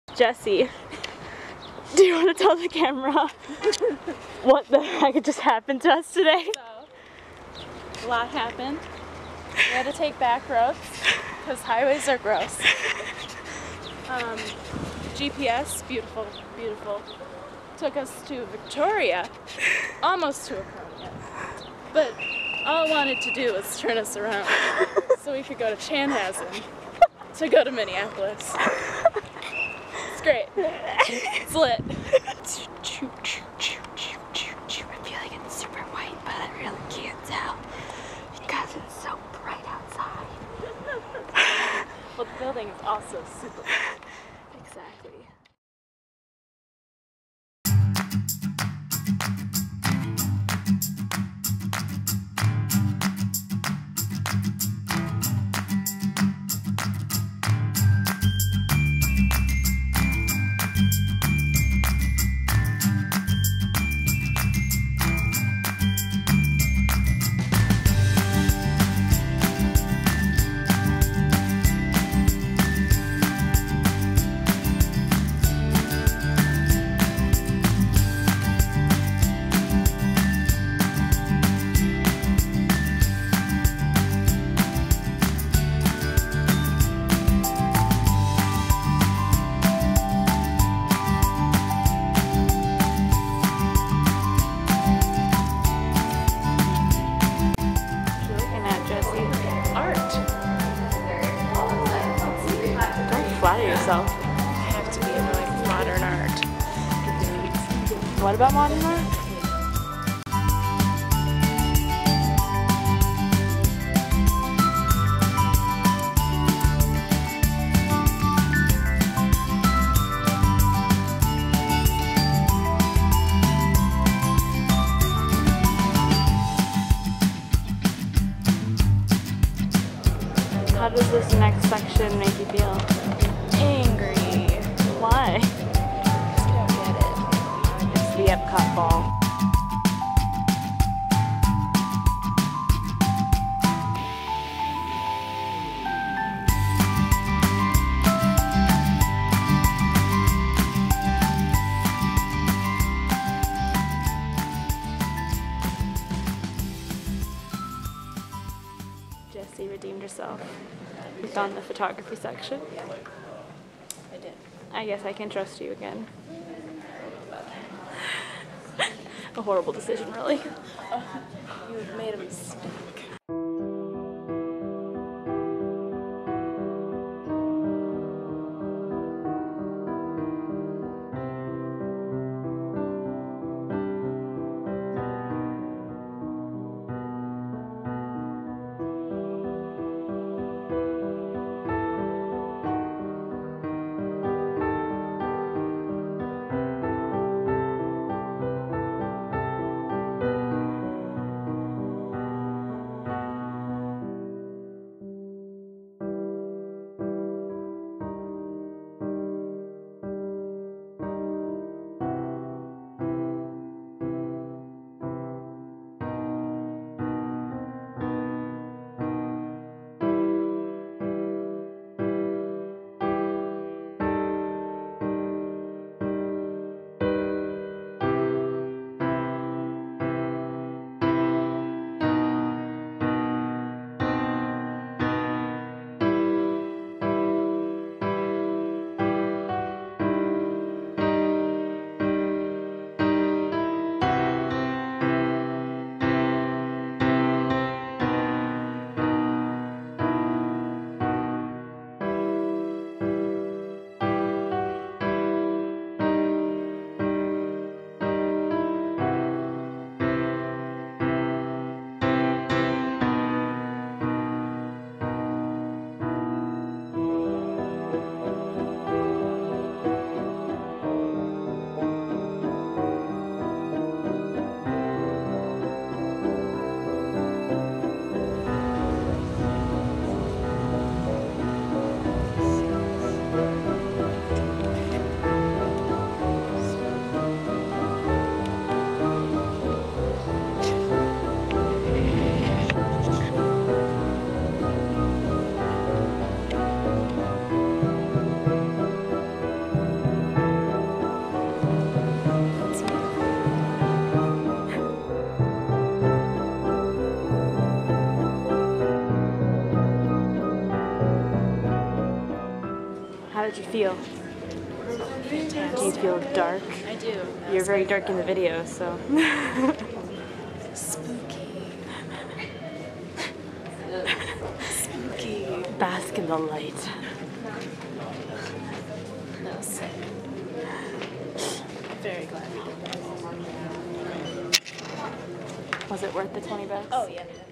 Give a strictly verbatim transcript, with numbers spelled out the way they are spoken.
Jesse, do you want to tell the camera what the heck just happened to us today? So, a lot happened. We had to take back roads because highways are gross. Um, G P S, beautiful, beautiful. Took us to Victoria, almost to Aconia. But all it wanted to do was turn us around so we could go to Chanhassen to go to Minneapolis. It's great. It's lit. I feel like it's super white, but I really can't tell because it's so bright outside. Well, the building is also super bright. Exactly. Flatter yourself. I have to be into like modern art. What about modern art? How does this next section make you feel? Angry. Why? I don't get it. It's the Epcot ball. Jessie redeemed herself. We found the photography section. I did. I guess I can trust you again. A horrible decision, really. Oh, you have made a mistake. feel? Do you feel dark? I do. That You're was very great. dark in the video, so. Spooky. Spooky. Bask in the light. That was sick. Very glad we did that. Was it worth the twenty bucks? Oh, yeah.